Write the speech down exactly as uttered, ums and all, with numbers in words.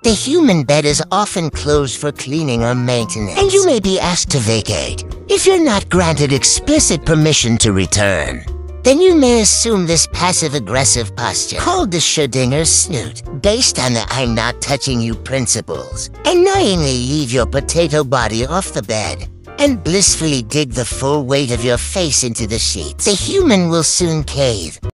The human bed is often closed for cleaning or maintenance, and you may be asked to vacate. If you're not granted explicit permission to return, then you may assume this passive-aggressive posture, called the Schrödinger's snoot, based on the I'm not touching you principles, and knowingly leave your potato body off the bed and blissfully dig the full weight of your face into the sheets. The human will soon cave.